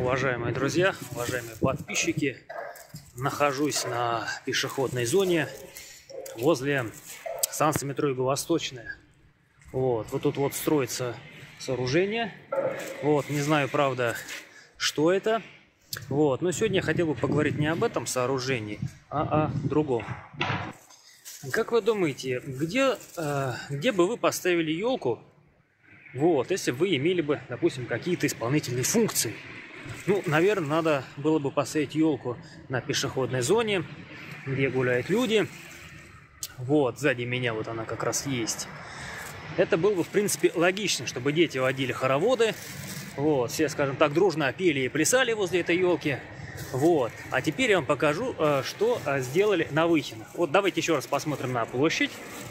Уважаемые друзья, уважаемые подписчики, нахожусь на пешеходной зоне возле станции метро Юго-Восточная. Вот тут вот строится сооружение. Не знаю, правда, что это. Но сегодня я хотел бы поговорить не об этом сооружении, а о другом. Как вы думаете, где бы вы поставили елку, если вы имели бы, допустим, какие-то исполнительные функции? Наверное, надо было бы поставить елку на пешеходной зоне, где гуляют люди. Сзади меня вот она как раз есть. Это было бы, в принципе, логично, чтобы дети водили хороводы. Все, скажем так, дружно пели и плясали возле этой елки. А теперь я вам покажу, что сделали на Выхино. Давайте еще раз посмотрим на площадь.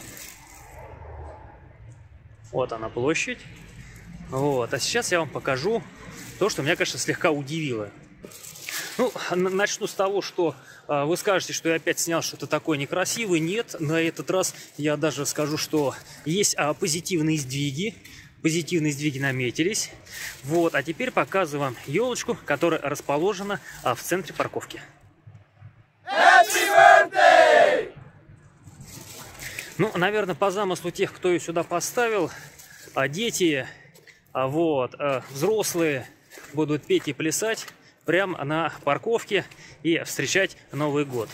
Вот она площадь. А сейчас я вам покажу то, что меня, конечно, слегка удивило. Начну с того, что вы скажете, что я опять снял что-то такое некрасивое. Нет, на этот раз я даже скажу, что есть позитивные сдвиги. Позитивные сдвиги наметились. А теперь показываю вам елочку, которая расположена в центре парковки. Happy birthday! Наверное, по замыслу тех, кто ее сюда поставил, дети, взрослые будут петь и плясать прямо на парковке и встречать Новый год.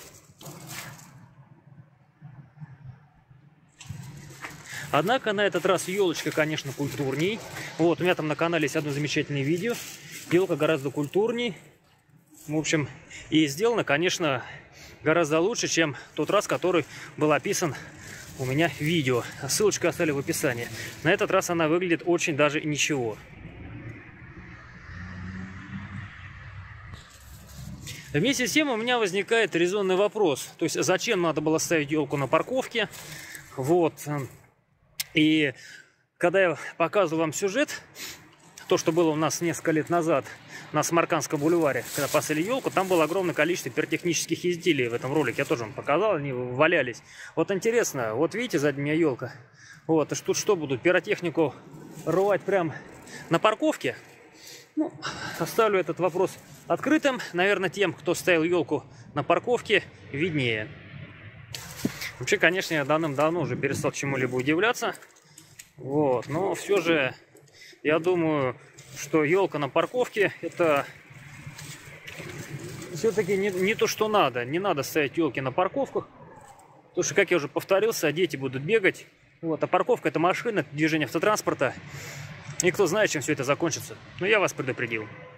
Однако на этот раз елочка, конечно, культурней. У меня там на канале есть одно замечательное видео. Елка гораздо культурней. В общем, и сделана, конечно, гораздо лучше, чем тот раз, который был описан у меня в видео. Ссылочку оставлю в описании. На этот раз она выглядит очень даже ничего. Вместе с тем у меня возникает резонный вопрос. То есть, зачем надо было ставить елку на парковке? И когда я показывал вам сюжет, то, что было у нас несколько лет назад на Самаркандском бульваре, когда поставили елку, там было огромное количество пиротехнических изделий в этом ролике. Я тоже вам показал, они валялись. Интересно, видите, сзади меня елка. Тут что будут, пиротехнику рвать прямо на парковке? Оставлю этот вопрос открытым. Наверное, тем, кто ставил елку на парковке, виднее. Вообще, конечно, я давным-давно уже перестал чему-либо удивляться. Но все же, я думаю, что елка на парковке — это все-таки не то, что надо. Не надо ставить елки на парковках. Потому что, как я уже повторился, дети будут бегать. А парковка — это машина, движение автотранспорта. И кто знает, чем все это закончится. Но я вас предупредил.